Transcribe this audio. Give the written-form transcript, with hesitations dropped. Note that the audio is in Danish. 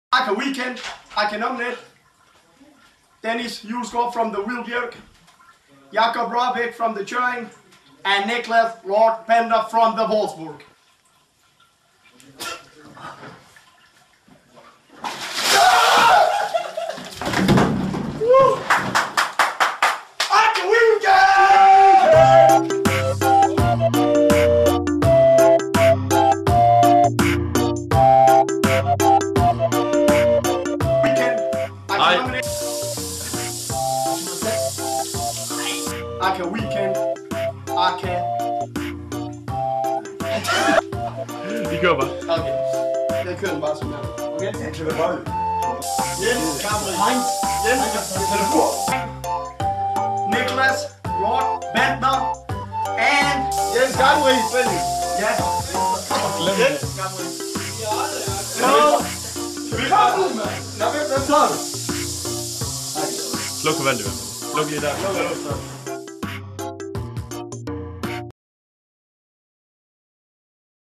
Aka Weekend, Aka Omnet, Dennis Julesgaard from the Wilbjerg, Jakob Rabeck from the Tjøring, and Niklas Lord Bender from the Wolfsburg. Aka Weekend! Aka Weekend, Aka. Vi kører bare. Okay, jeg kører den bare sådan her. Okay? Jeg kører bare. Jens, Gabriel, Jens, Niklas, Lord Bender, and Jens Gabriel, spænding. ja, Jens Gabriel. Kom nu, mand. Hvem tager du? Sluk for vandet. Sluk lige der. Luk.